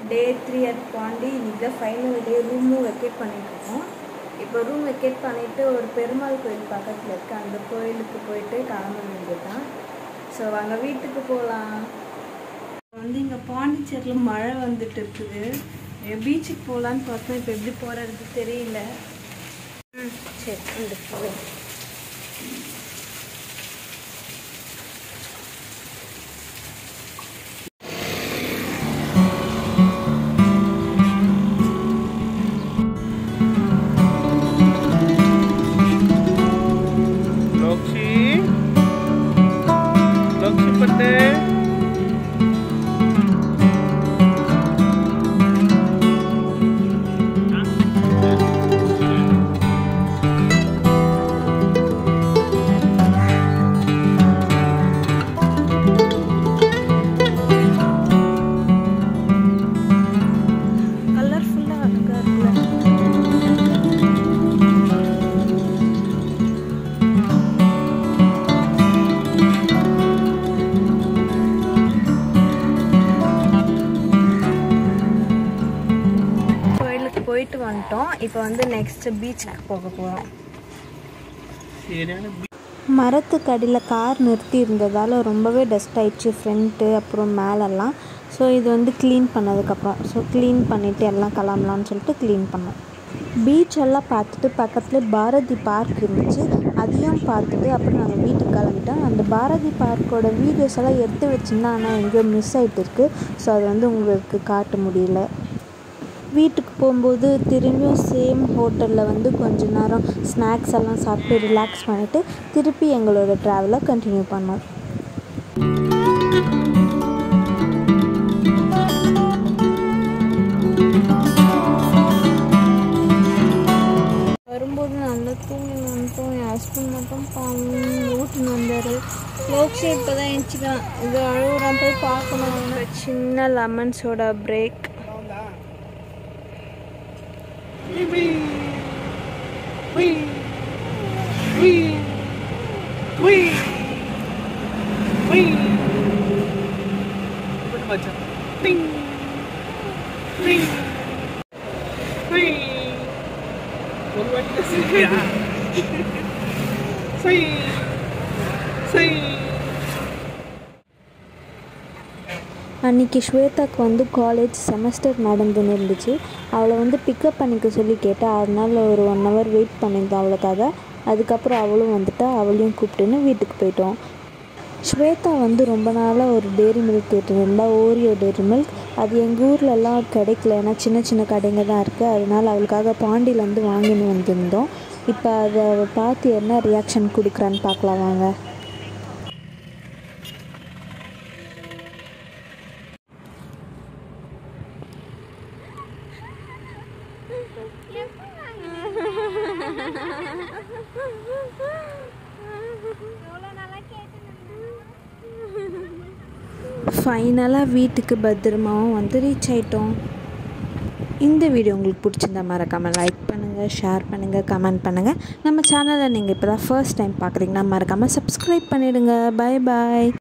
Day 3 at pondy. இன்னைக்கு தான் final டே. ரூமும் வெக்கேட் பண்ணிட்டுருக்கோம். இப்போ ரூம் வெக்கேட் பண்ணிவிட்டு ஒரு பெருமாள் கோயில் பக்கத்தில் இருக்குது, அந்த கோயிலுக்கு போயிட்டு கிளம்ப வேண்டியது தான். ஸோ வாங்க வீட்டுக்கு போகலாம். இங்கே பாண்டிச்சேரியில் மழை வந்துட்டு இருக்குது. பீச்சுக்கு போகலான்னு பார்த்தோம். இப்போ எப்படி போகிறது தெரியல. சரி வந்து போகலாம். போயிட்டு வந்துட்டோம். இப்போ நெக்ஸ்ட் பீச்சுக்கு போக போகிறோம். மரத்துக்கு அடியில் கார் நிறுத்தி இருந்ததால் ரொம்பவே டஸ்ட் ஆயிடுச்சு ஃப்ரண்ட்டு அப்புறம் மேலெல்லாம். ஸோ இது க்ளீன் பண்ணதுக்கப்புறம் க்ளீன் பண்ணிவிட்டு எல்லாம் கிளம்பலான்னு சொல்லிட்டு க்ளீன் பண்ணோம். பீச்செல்லாம் பார்த்துட்டு பக்கத்தில் பாரதி பார்க் இருந்துச்சு, அதையும் பார்த்துட்டு அப்புறம் நாங்கள் வீட்டுக்கு கிளம்பிட்டோம். அந்த பாரதி பார்க்கோட வீடியோஸ் எல்லாம் எடுத்து வச்சுருந்தா ஆனால் எங்கேயோ மிஸ் ஆகிட்டு இருக்குது. ஸோ அது உங்களுக்கு காட்ட முடியல. வீட்டுக்கு போகும்போது திரும்பியும் சேம் ஹோட்டலில் கொஞ்ச நேரம் ஸ்நாக்ஸ் எல்லாம் சாப்பிட்டு ரிலாக்ஸ் பண்ணிவிட்டு திருப்பி எங்களோட ட்ராவலை கண்டினியூ பண்ணோம். வரும்போது நல்லா தூங்கி வந்துட்டோம். என் ஹஸ்பண்ட் மட்டும் ஊட்டின்னு வந்தார். லோக்ஷே இப்போ தான் எழுச்சிக்கலாம். இது அழுகுறான், போய் பார்க்கணும். சின்ன லெமன் சோடா பிரேக். அன்றைக்கி ஸ்வேதாக்கு காலேஜ் செமஸ்டர் நடந்துன்னு இருந்துச்சு. அவளை பிக்கப் பண்ணிக்க சொல்லி கேட்டேன். அதனால் ஒரு 1 hour வெயிட் பண்ணியிருந்தோம் அவளுக்காக. அதுக்கப்புறம் அவளும் வந்துட்டா. அவளையும் கூப்பிட்டுன்னு வீட்டுக்கு போயிட்டோம். ஸ்வேதா ரொம்ப நாளாக ஒரு டேரி மில்க் கேட்டுருந்தா, ஓரியோ டேரி மில்க். அது எங்கள் ஊர்லெலாம் கிடைக்கல, ஏன்னா சின்ன சின்ன கடைங்க தான் இருக்குது. அதனால் அவளுக்காக பாண்டியிலேருந்து வாங்கின்னு வந்திருந்தோம். இப்போ அதை பார்த்து என்ன ரியாக்ஷன் கொடுக்குறான்னு பார்க்கலாம் வாங்க. ஃபைனலாக வீட்டுக்கு பத்திரமாவும் ரீச் ஆகிட்டோம். இந்த வீடியோ உங்களுக்கு பிடிச்சிருந்தா மறக்காமல் லைக் பண்ணுங்கள், ஷேர் பண்ணுங்கள், கமெண்ட் பண்ணுங்கள். நம்ம சேனலை நீங்கள் இப்போ தான் ஃபர்ஸ்ட் டைம் பார்க்குறீங்கன்னா மறக்காமல் சப்ஸ்கிரைப் பண்ணிவிடுங்க. பை பாய்.